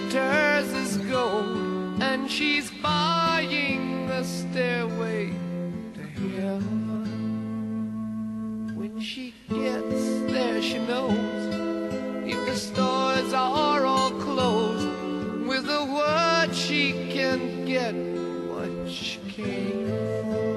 glitters as gold, and she's buying a stairway to heaven. When she gets there, she knows if the stores are all closed, with a word she can get what she came for.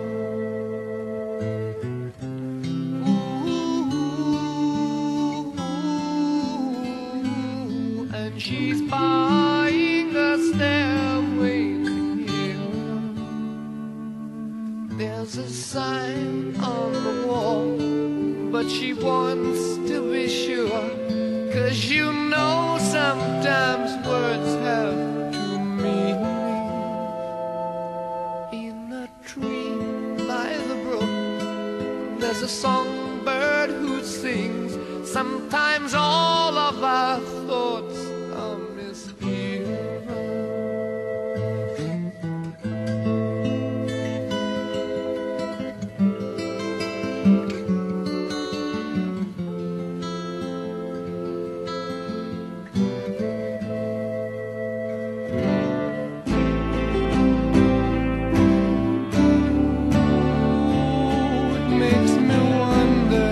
She's buying a stairway to heaven. There's a sign on the wall, but she wants to be sure, 'cause you know sometimes words have two meanings. In a tree by the brook, there's a songbird who sings. Sometimes all of our thoughts are misgiven. It makes me wonder.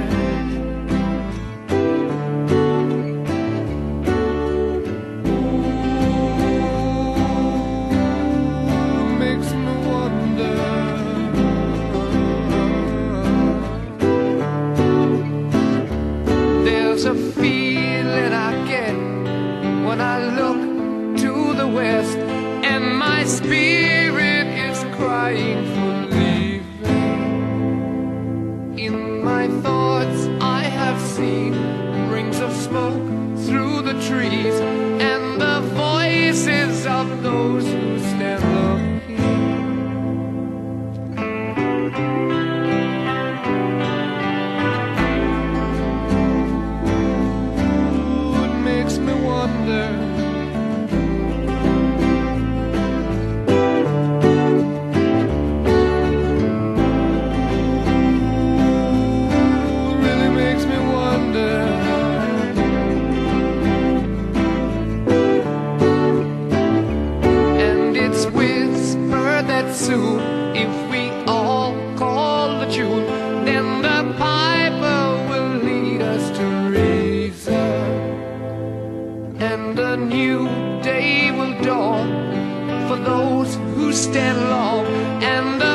There's a feeling I get when I look to the west, and my spirit is crying for leaving. In my thoughts I have seen rings of smoke through the trees, and the voices of those who stand looking. Soon, if we all call the tune, then the piper will lead us to reason, and a new day will dawn for those who stand long, and